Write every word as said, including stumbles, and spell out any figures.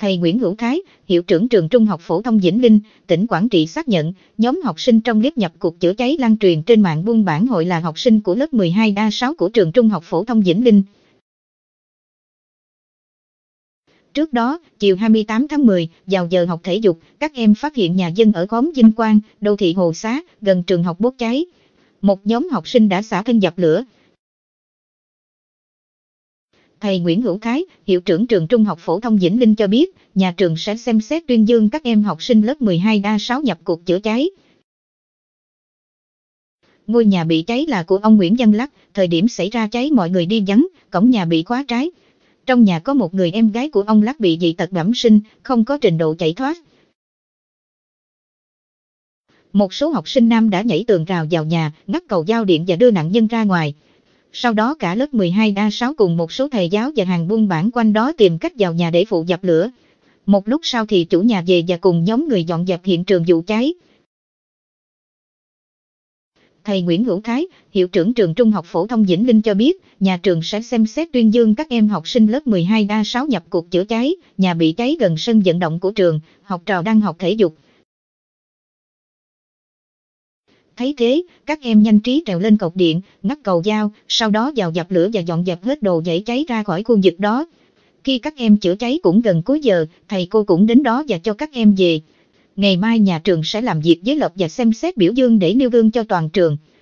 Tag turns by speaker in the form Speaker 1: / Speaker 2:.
Speaker 1: Thầy Nguyễn Hữu Thái, hiệu trưởng trường Trung học phổ thông Vĩnh Linh, tỉnh Quảng Trị xác nhận, nhóm học sinh trong clip nhập cuộc chữa cháy lan truyền trên mạng buôn bản hội là học sinh của lớp mười hai A sáu của trường Trung học phổ thông Vĩnh Linh. Trước đó, chiều hai mươi tám tháng mười, vào giờ học thể dục, các em phát hiện nhà dân ở khóm Vinh Quang, đô thị Hồ Xá, gần trường học bốc cháy. Một nhóm học sinh đã xả thân dập lửa. Thầy Nguyễn Hữu Thái, hiệu trưởng trường Trung học phổ thông Vĩnh Linh cho biết, nhà trường sẽ xem xét tuyên dương các em học sinh lớp mười hai A sáu nhập cuộc chữa cháy. Ngôi nhà bị cháy là của ông Nguyễn Văn Lắc, thời điểm xảy ra cháy mọi người đi vắng, cổng nhà bị khóa trái. Trong nhà có một người em gái của ông Lắc bị dị tật bẩm sinh, không có trình độ chạy thoát. Một số học sinh nam đã nhảy tường rào vào nhà, ngắt cầu giao điện và đưa nạn nhân ra ngoài. Sau đó cả lớp mười hai A sáu cùng một số thầy giáo và hàng buôn bản quanh đó tìm cách vào nhà để phụ dập lửa. Một lúc sau thì chủ nhà về và cùng nhóm người dọn dẹp hiện trường vụ cháy. Thầy Nguyễn Hữu Thái, hiệu trưởng trường Trung học phổ thông Vĩnh Linh cho biết, nhà trường sẽ xem xét tuyên dương các em học sinh lớp mười hai A sáu nhập cuộc chữa cháy, nhà bị cháy gần sân vận động của trường, học trò đang học thể dục. Thấy thế, các em nhanh trí trèo lên cột điện, ngắt cầu dao, sau đó vào dập lửa và dọn dẹp hết đồ dễ cháy ra khỏi khu vực đó. Khi các em chữa cháy cũng gần cuối giờ, thầy cô cũng đến đó và cho các em về. Ngày mai nhà trường sẽ làm việc với lớp và xem xét biểu dương để nêu gương cho toàn trường.